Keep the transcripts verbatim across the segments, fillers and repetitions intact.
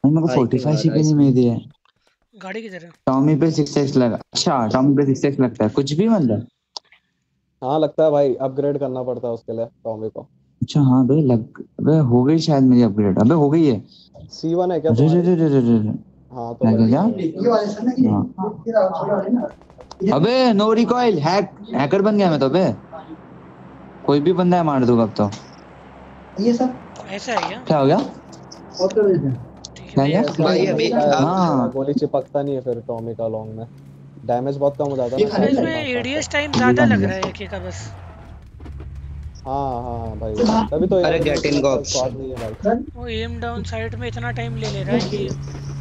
मेरे को पैंतालीस सीपी नहीं मिल रही है। गाड़ी किधर है? टॉमी पे सिक्स एक्स लगा। अच्छा टॉमी पे सिक्स एक्स लगता है कुछ भी मतलब। हाँ लगता है भाई, अपग्रेड करना पड़ता है उसके लिए टॉमी को। अच्छा हाँ भाई लग अबे हो गई शायद मेरी अपग्रेड। अबे हो गई है। सी वन है क्या अरे तुम्हारी? अरे अरे अरे अरे हाँ तो क्या क्या बढ़िया है। हाँ। अबे नो रिकॉइल हैक हैकर बन गया मैं तो। अबे कोई भी बंदा है मार दूंगा अब तो। ये सब ऐसा है क्या? क्या हो गया? ठीक क्या है क्या? ऐसा भाई होने अभी लगता है, हाँ गोली चिपकता नहीं है फिर टॉमी का लॉन्ग में, डैमेज बहुत कम हो जाता है ना भाई। शॉट इसमें करना था। एडीएस टाइम ज्यादा लग रहा है एक का बस। हाँ हाँ भाई, तभी तो अरे यार गेट इन गॉक्स। स्क्वाड नहीं है भाई। वो एम डाउन साइड में इतना टाइम ले ले रहा है कि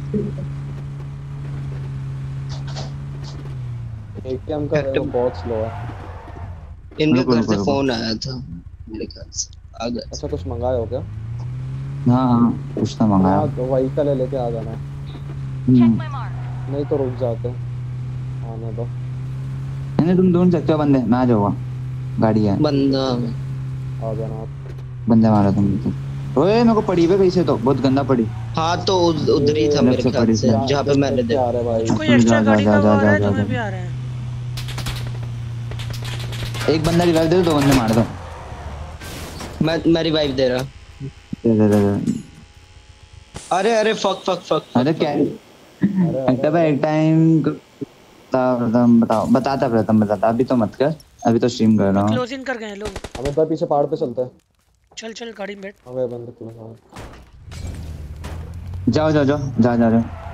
एटीएम का वो बहुत स्लो है। इनके रुको, घर रुको, से रुको। फोन आया था मेरे ख्याल से आ गया। अच्छा कुछ मंगाए हो क्या? हाँ हाँ कुछ तो मंगाया। हाँ तो व्हीकल है, लेके आ जाना। हम्म। नहीं तो रुक जाते, आने दो। नहीं नहीं तुम ढूंढ सकते हो बंदे मैं आ जाऊंगा। गाड़ी है बंदा आ जाना आप। बंदे मारो तुम तो। ओए मेरे को पड़ी पे कैसे तो बहुत गंदा पड़ी। हाँ तो उध- उधर ही था अलग मेरे से ख्याल पड़ी से थी। जहाँ पे मैंने देखा आ रहे देखा। भाई। कोई एक्स्ट्रा जा जा गाड़ी जा का वो जा आ रहा जा है, जा तुम्हें जा। भी आ रहा है? एक बंदा रिवाइव दे दो, दो बंदे मार दो। मैं मैं रिवाइव दे रहा। दे दे दे दे। अरे अरे फक फक फक अरे क्या लगता है एक टाइम प्रथम बताओ बताता प्रथम बताता। अभी तो मत कर अभी तो स्ट्रीम कर रहा हूँ। क्लोज इन कर गए हैं लोग। हमें तो पीछे पहाड़ पे चलते हैं। चल चल गाड़ी में बैठ। हमें बंद क्लोज। जाओ जाओ जाओ जा जा रहे हो।